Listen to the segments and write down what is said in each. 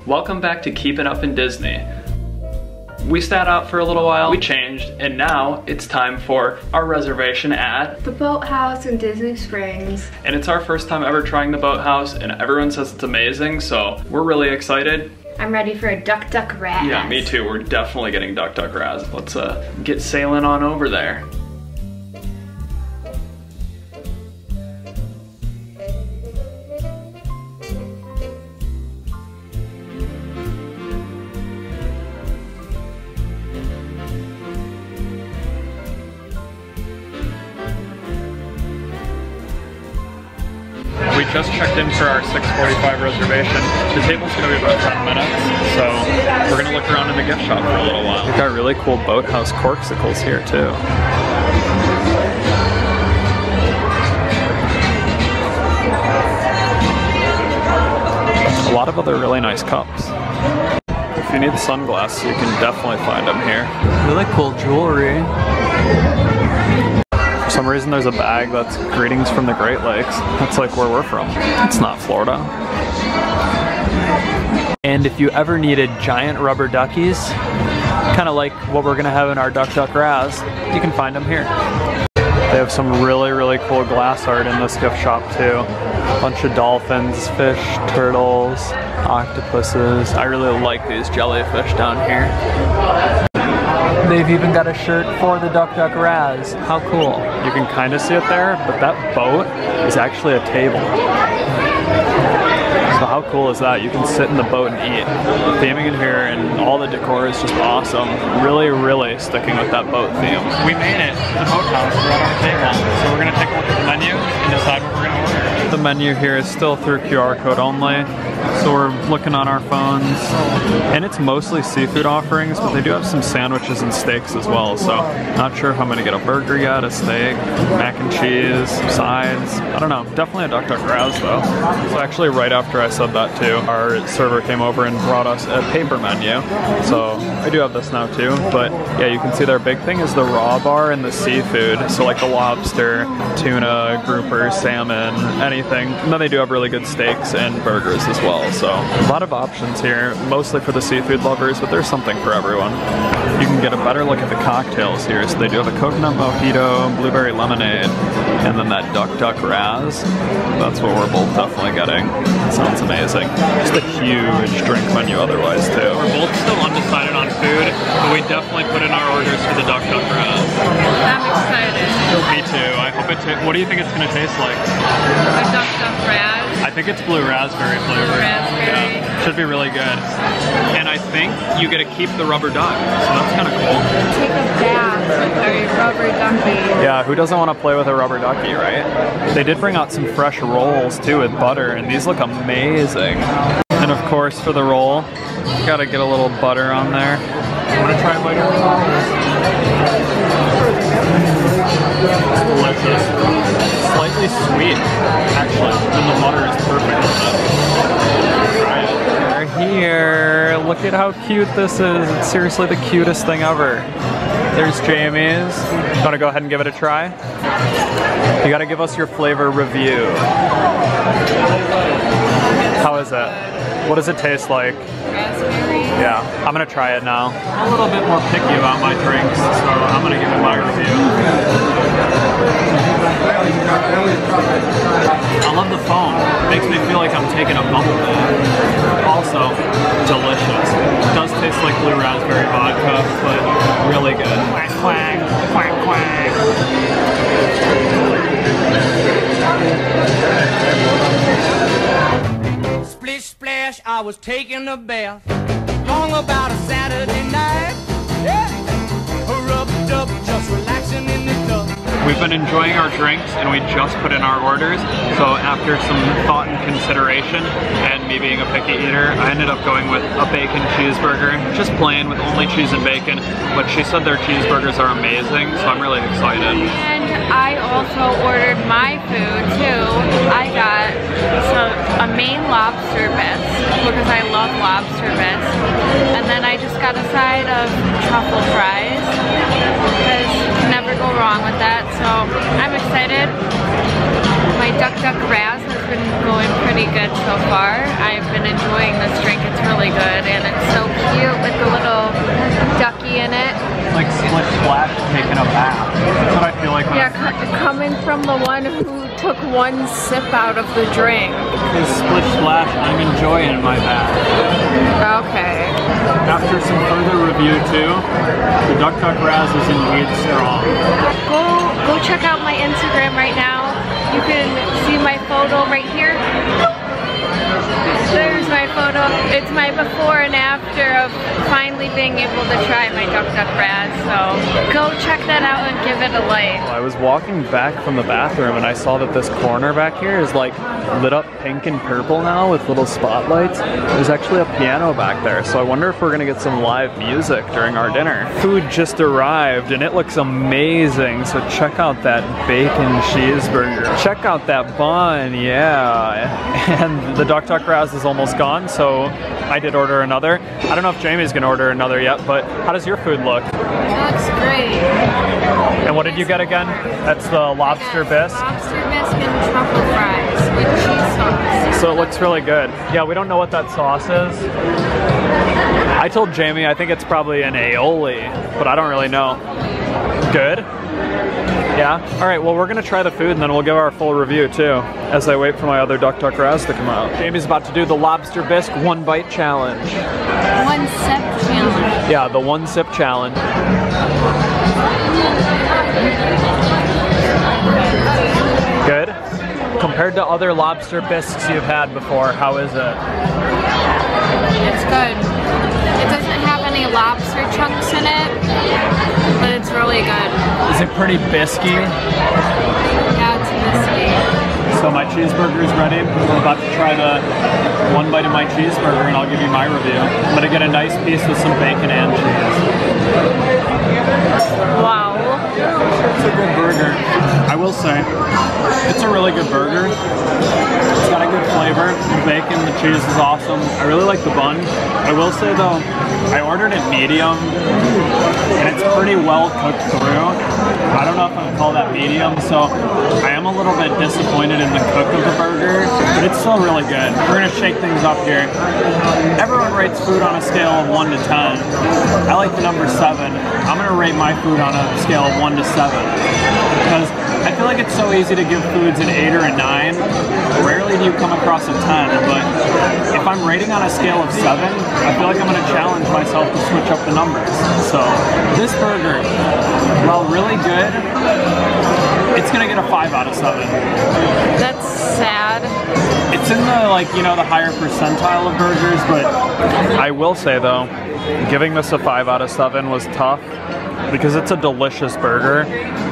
Welcome back to Keeping Up in Disney. We sat out for a little while, we changed, and now it's time for our reservation at the Boathouse in Disney Springs. And it's our first time ever trying the Boathouse, and everyone says it's amazing, so we're really excited. I'm ready for a Duck Duck Razz. Yeah, me too. We're definitely getting Duck Duck Razz. Let's get sailing on over there. We just checked in for our 6:45 reservation. The table's gonna be about 10 minutes, so we're gonna look around in the gift shop for a little while. We've got really cool Boathouse corksicles here too. A lot of other really nice cups. If you need sunglasses, you can definitely find them here. Really cool jewelry. For some reason there's a bag that's greetings from the Great Lakes. That's like where we're from. It's not Florida. And if you ever needed giant rubber duckies, kind of like what we're gonna have in our Duck Duck Razz, you can find them here. They have some really cool glass art in this gift shop too. A bunch of dolphins, fish, turtles, octopuses. I really like these jellyfish down here. They've even got a shirt for the Duck Duck Razz. How cool. You can kind of see it there, but that boat is actually a table. So how cool is that? You can sit in the boat and eat. The theming in here and all the decor is just awesome. Really sticking with that boat theme. We made it to the Boathouse. We're at our table. So we're gonna take a look at the menu and decide what we're gonna order. The menu here is still through QR code only. So we're looking on our phones, and it's mostly seafood offerings, but they do have some sandwiches and steaks as well, so not sure if I'm gonna get a burger yet, a steak, mac and cheese, sides, I don't know, definitely a Duck Duck Razz though. So actually right after I said that too, our server came over and brought us a paper menu, so I do have this now too, but yeah, you can see their big thing is the raw bar and the seafood, so like the lobster, tuna, grouper, salmon, anything, and then they do have really good steaks and burgers as well. So a lot of options here, mostly for the seafood lovers, but there's something for everyone. You can get a better look at the cocktails here. So they do have a coconut mojito, blueberry lemonade, and then that Duck Duck Razz. That's what we're both definitely getting. Sounds amazing. Just a huge drink menu otherwise too. We're both still undecided on food, but we definitely put in our orders for the Duck Duck Razz. I'm excited. Me too. I hope what do you think it's gonna taste like? A Duck Duck Razz. I think it's blue raspberry flavor. Raspberry. Yeah, should be really good. And I think you get to keep the rubber duck, so that's kind of cool. Take a bath with a rubber ducky. Yeah, who doesn't want to play with a rubber ducky, right? They did bring out some fresh rolls too with butter, and these look amazing. And of course for the roll, gotta get a little butter on there. You want to try it later? It's delicious. Slightly sweet, actually, and the butter is perfect with it. We're here. Look at how cute this is. It's seriously the cutest thing ever. There's Jamie's. You want to go ahead and give it a try? You got to give us your flavor review. How is it? What does it taste like? Raspberry. Yeah, I'm gonna try it now. I'm a little bit more picky about my drinks, so I'm gonna give it my review. I love the foam. It makes me feel like I'm taking a bubble bath. Also, delicious. It does taste like blue raspberry vodka, but really good. Quack, quack, quack, quack. Splish splash, I was taking a bath. Long about a Saturday night. Yeah. Rubbed up, just relaxing in the tub. We've been enjoying our drinks and we just put in our orders, so after some thought and consideration and me being a picky eater, I ended up going with a bacon cheeseburger, just plain with only cheese and bacon, but she said their cheeseburgers are amazing, so I'm really excited. And I also ordered my food too. I got a Maine lobster bisque because I love lobster bisque, and then I just got a side of truffle fries because you can never go wrong with that. So I'm excited. My Duck Duck Razz has been going pretty good so far. I've been enjoying this drink. It's really good. am the one who took one sip out of the drink. It's splish splash, I'm enjoying my bath. Okay. After some further review too, the Duck Duck Razz is indeed strong. Go check out my Instagram right now. You can see my photo right here. There's my photo. It's my before and after of finally being able to try my Duck Duck Razz. So go check that out and give it a like. I was walking back from the bathroom and I saw that this corner back here is like lit up pink and purple now with little spotlights. There's actually a piano back there, so I wonder if we're gonna get some live music during our dinner. Food just arrived and it looks amazing, so check out that bacon cheeseburger. Check out that bun, yeah. And the Duck Duck Razz is almost gone, so I did order another. I don't know if Jamie's gonna order another yet, but how does your food look? It looks great. And what did you get again? That's the lobster bisque? Lobster bisque and truffle fries with cheese sauce. So it looks really good. Yeah, we don't know what that sauce is. I told Jamie I think it's probably an aioli, but I don't really know. Good? Yeah? Alright, well we're gonna try the food and then we'll give our full review too, as I wait for my other Duck Duck Razz to come out. Jamie's about to do the lobster bisque 1 bite challenge. 1 sip challenge. Yeah, the 1 sip challenge. Good? Compared to other lobster bisques you've had before, how is it? It's good. It doesn't have any lobster chunks in it, but it's really good. Is it pretty biscuity? Yeah, it's biscuity. So my cheeseburger is ready. I'm about to try the 1 bite of my cheeseburger and I'll give you my review. I'm gonna get a nice piece with some bacon and cheese. Wow. It's a good burger. I will say, it's a really good burger. It's got a good flavor. The bacon, the cheese is awesome. I really like the bun. I will say though, I ordered it medium and it's pretty well cooked through. I don't know if I would call that medium, so I am a little bit disappointed in the cook of the burger, but it's still really good. We're gonna shake things up here. Everyone rates food on a scale of 1 to 10. I like the number 7. I'm gonna rate my food on a scale of 1 to 7 because I feel like it's so easy to give foods an 8 or a 9. Rarely do you come across a 10, but if I'm rating on a scale of 7, I feel like I'm gonna challenge myself to switch up the numbers. So this burger, while really good, it's gonna get a 5 out of 7. That's sad. It's in the, like, you know, the higher percentile of burgers, but I will say though, giving this a 5 out of 7 was tough because it's a delicious burger.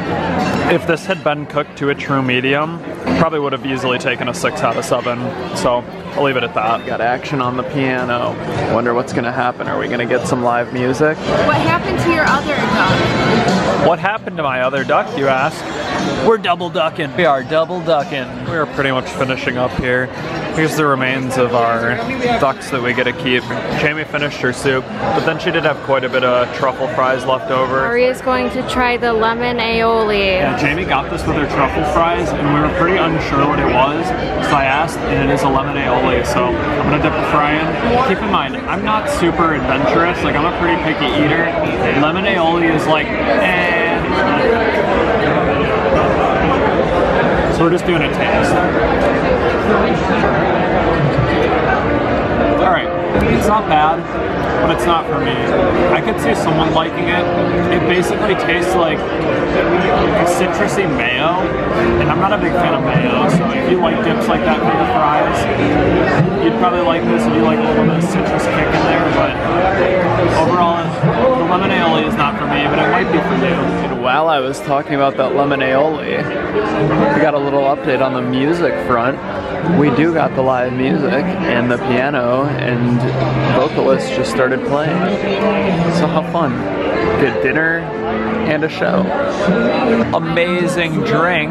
If this had been cooked to a true medium, probably would have easily taken a 6 out of 7. So I'll leave it at that. Got action on the piano. Wonder what's gonna happen. Are we gonna get some live music? What happened to your other duck? What happened to my other duck, you ask? We're double ducking. We are double ducking. We are pretty much finishing up here. Here's the remains of our ducks that we get to keep. Jamie finished her soup, but then she did have quite a bit of truffle fries left over. Maria's going to try the lemon aioli. Yeah, Jamie got this with her truffle fries, and we were pretty unsure what it was, so I asked, and it is a lemon aioli, so I'm gonna dip a fry in. Keep in mind, I'm not super adventurous, like I'm a pretty picky eater. Lemon aioli is like, So we're just doing a taste. Alright, it's not bad, but it's not for me. I could see someone liking it. It basically tastes like citrusy mayo, and I'm not a big fan of mayo, so if you like dips like that for your fries, you'd probably like this if you like a little bit of citrus kick in there, but overall, the lemon aioli is not for me, but it might be for you. And while I was talking about that lemon aioli, we got a little update on the music front. We do got the live music and the piano, and vocalists just started playing. So how fun. Good dinner and a show. Amazing drink.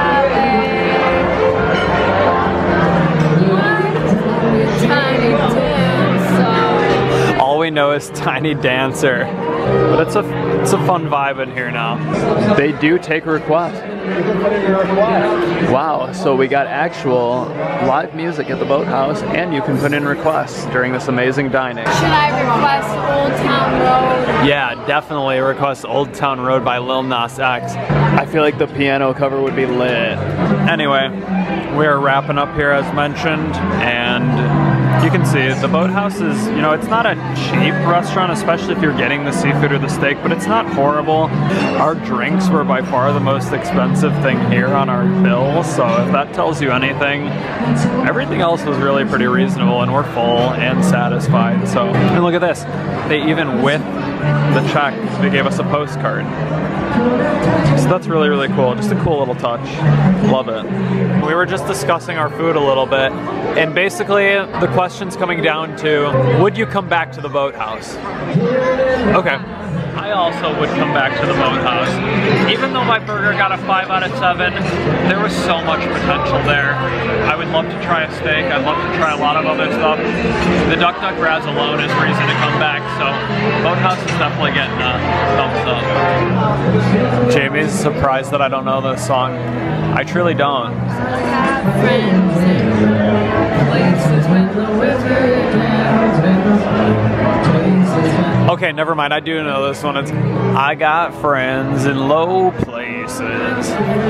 All we know is Tiny Dancer. But it's a fun vibe in here now. They do take requests. You can put in your request. Wow, so we got actual live music at the Boathouse, and you can put in requests during this amazing dining. Should I request Old Town Road? Yeah, definitely request Old Town Road by Lil Nas X. I feel like the piano cover would be lit. Anyway, we are wrapping up here as mentioned, and you can see the Boathouse is, you know, it's not a cheap restaurant, especially if you're getting the seafood or the steak, but it's not horrible. Our drinks were by far the most expensive thing here on our bill, so if that tells you anything, everything else was really pretty reasonable, and we're full and satisfied. So, and look at this, they even with the check, they gave us a postcard. So that's really, really cool. Just a cool little touch. Love it. We were just discussing our food a little bit, and basically the question's coming down to, would you come back to the Boathouse? Okay. I also would come back to the Boathouse. Even though my burger got a 5 out of 7, there was so much potential there. I would love to try a steak. I'd love to try a lot of other stuff. The Duck Duck Razz alone is reason to come back, so Boathouse is definitely getting a thumbs up. Jamie's surprised that I don't know this song. I truly don't. I have friends in places when the weather Okay, never mind. I do know this one. It's I got friends in low places.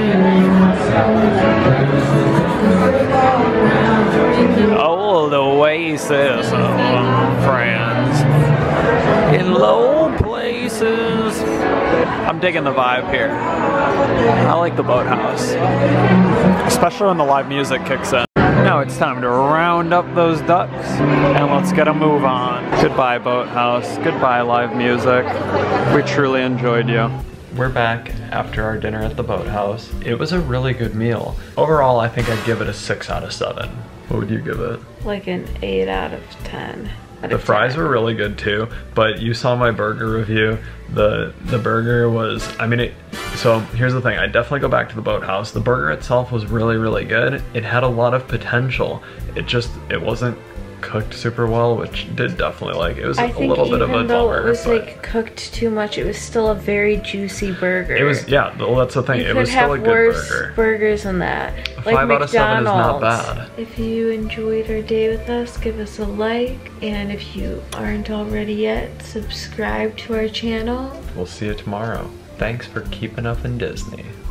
Oh, the oasis of friends in low places. I'm digging the vibe here. I like the Boathouse, especially when the live music kicks in. Now it's time to round up those ducks and let's get a move on. Goodbye, Boathouse. Goodbye, live music. We truly enjoyed you. We're back after our dinner at the Boathouse. It was a really good meal. Overall, I think I'd give it a 6 out of 7. What would you give it? Like an 8 out of 10. The fries were really good too, but you saw my burger review. The burger was, I mean, so here's the thing, I definitely go back to the Boathouse. The burger itself was really, really good. It had a lot of potential. It wasn't cooked super well, which did definitely like, it was a little bit of a bummer. Even though it was like cooked too much, it was still a very juicy burger. It was, yeah, well, that's the thing. It was still a good burger. You could have worse burgers than that. A 5 out of 7 is not bad. If you enjoyed our day with us, give us a like, and if you aren't already yet, subscribe to our channel. We'll see you tomorrow. Thanks for keeping up in Disney.